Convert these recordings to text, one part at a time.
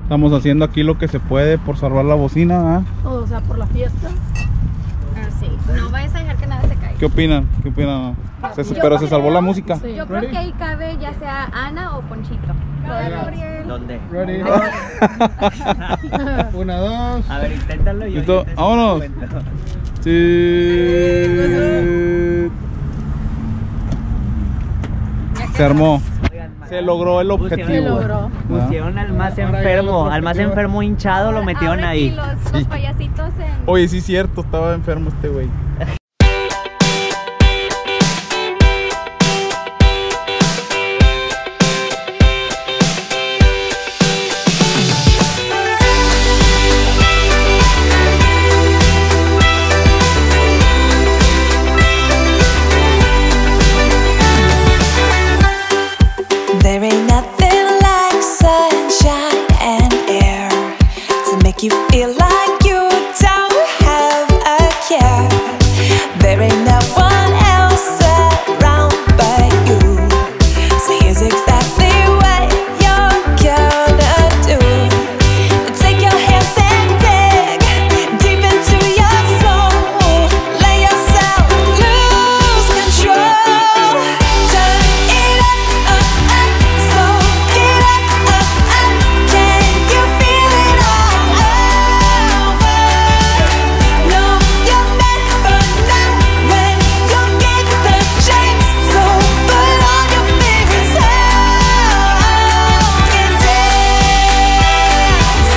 Estamos haciendo aquí lo que se puede por salvar la bocina, ¿eh? O sea, por la fiesta. Sí, no vayas a dejar que nada se caiga. ¿Qué opinan? ¿Qué opinan? Pero se salvó la música. Sí. Yo creo que ahí cabe ya sea Ana o Ponchito. Gabriel. ¿Dónde? Ready. 1, 2. A ver, inténtalo yo. ¿Listo? te ¡Vámonos! cuento. Sí. Se armó. Oigan, Se logró el Se objetivo. logró. Pusieron al más enfermo, hinchado, lo metieron Ahora ahí. sí, los payasitos en... Oye, sí es cierto, estaba enfermo este güey. There ain't nothing like sunshine and air to make you feel like you don't have a care. There ain't no one else around but you. So here's exactly what you're gonna do. Take your hands and dig deep into your soul. Let yourself lose control. Turn it up, so get up. Can you feel it all over? No, you're never not when you get the chance. So put on your favorite song and dance.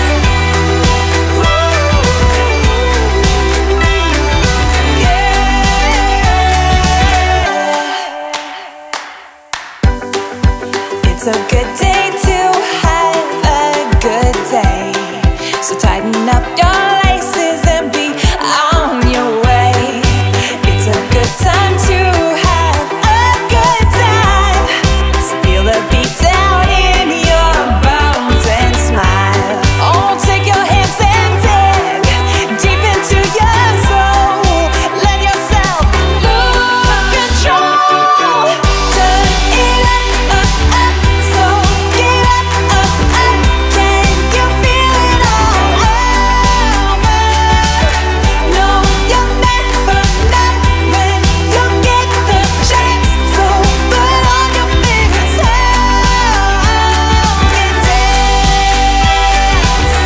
It's a good day to have a good day. So tighten up your laces and be on your way. It's a good time to have a good time. So feel the beat down in your bones and smile. Oh, take your hands and dig deep into your soul. Let yourself lose control. Turn it up, so get up. Can you feel it all over? No, you're never not when you get the chance. So put on your favorite song and dance.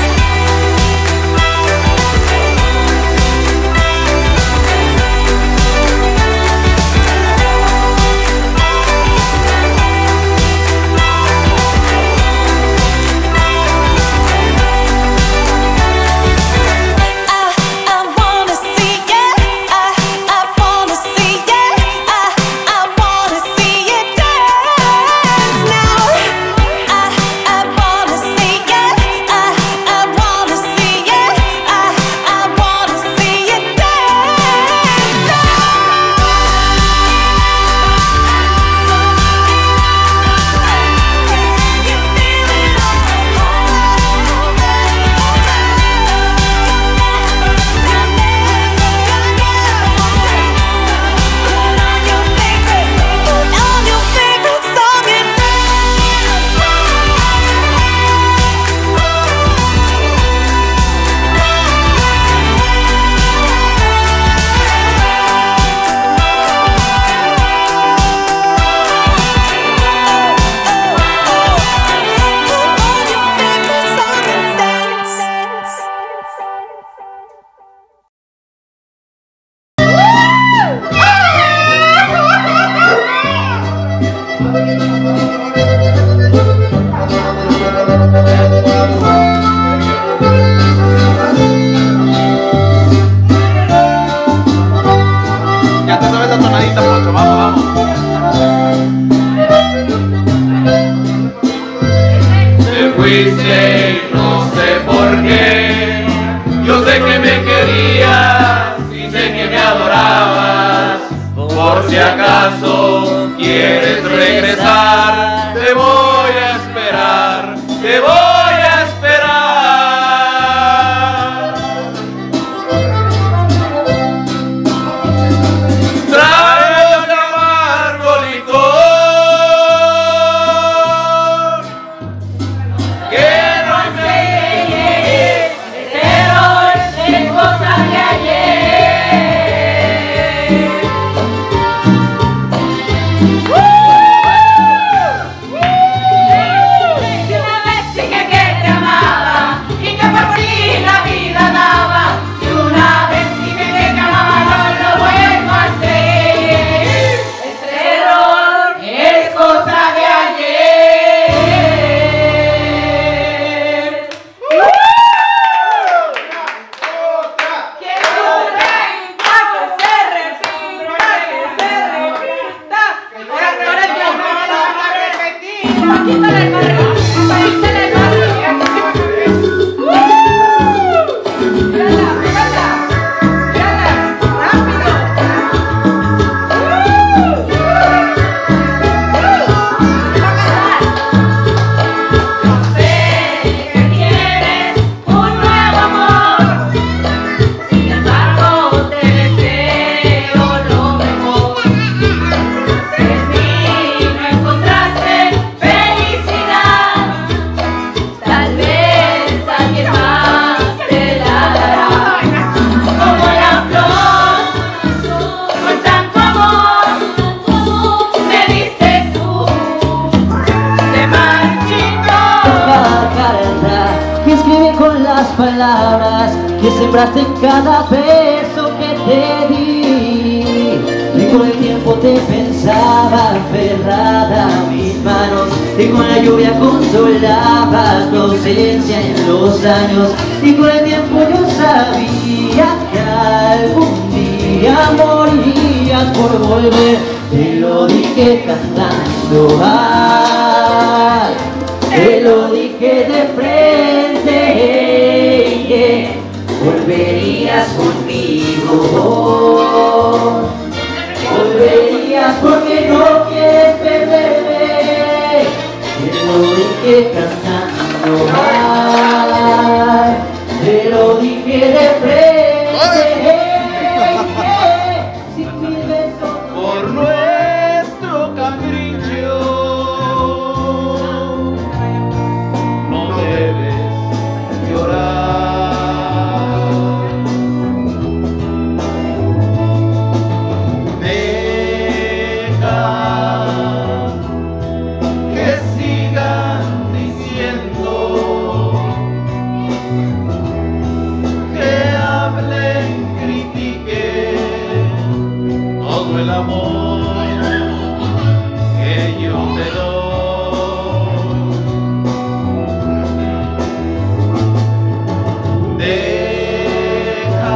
I wanna see ya. I wanna see ya. I wanna see you dance now. I wanna see ya. I wanna see ya. I wanna see you dance now. Can you feel it Put on your favorite song and Ya te sabes la tonadita, Poncho. Vamos, vamos. Te fuiste, no sé por qué. Yo sé que me querías y sé que me adorabas. Por si acaso quieres regresar, te voy a esperar, te voy a esperar. Tráeme un amargo licor que no me que escribí con las palabras que sembraste en cada beso que te di. Y con el tiempo te pensaba aferrada a mis manos, y con la lluvia consolaba tu ausencia en los años. Y con el tiempo yo sabía que algún día morirías por volver. Te lo dije cantando, ay, te lo dije de frente, que volverías conmigo. Volverías porque no quieres perderme. Te lo dije cantando, ay, te lo dije de frente. Sin mis besos por nuestro capricho. No debes llorar. Deja que sigan diciendo, que hablen, critiquen todo el amor que yo te doy. Deja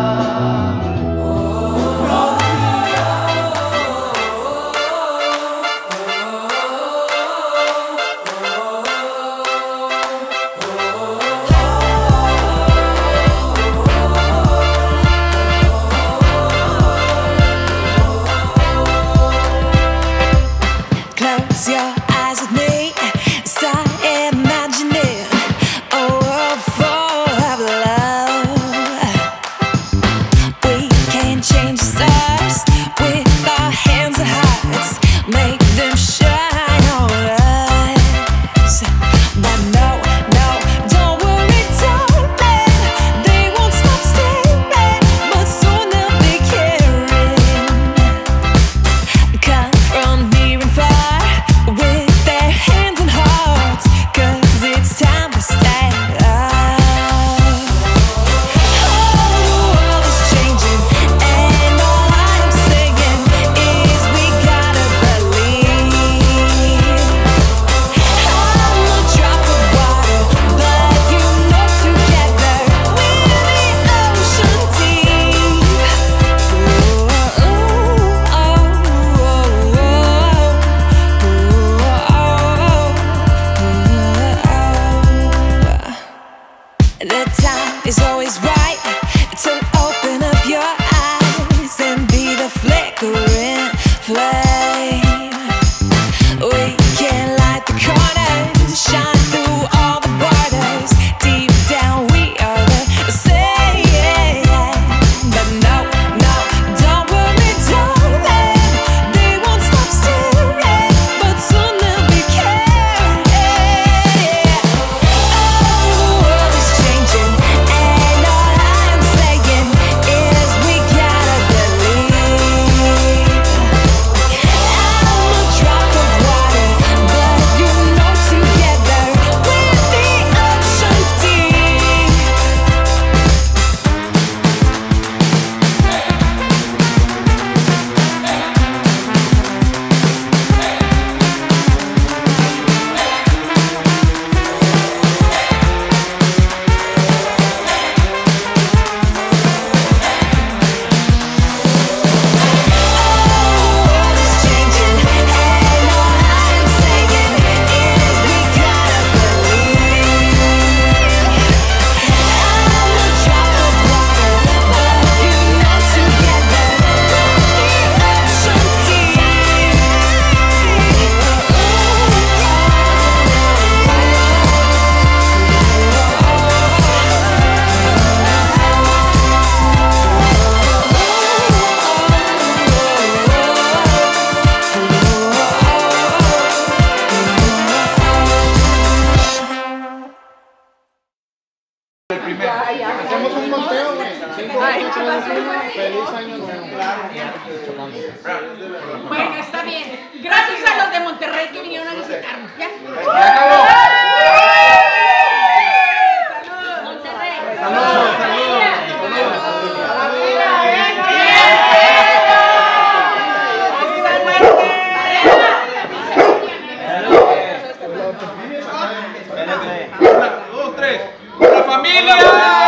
Close your eyes with me, start imagining a world full of love. We can change the stars with our hands and hearts, make them shine on us. But no, no, don't worry, darling, they won't stop staring, but soon they'll be caring. Come from near and far with their hands and hearts, 'cause it's time to stand up. Oh, the world is changing, and all I'm saying is we gotta believe. I'm a drop of water, but you know together we're the ocean deep. The time is always right to open up your eyes and be the flickering flame. We can light the corners, shine through all the borders. Deep down we are the same. But no, no, don't worry, darling, they won't stop staring, but soon they'll be caring. Oh, the world is changing, and all I'm saying is we gotta believe. I'm a drop of water, but you know together we're the ocean deep. Hacemos un conteo, güey. 5, 8, 1. Feliz año nuevo. Bueno, está bien. Gracias a los de Monterrey que vinieron a visitarnos. ¿Ya? tres. ¡La familia!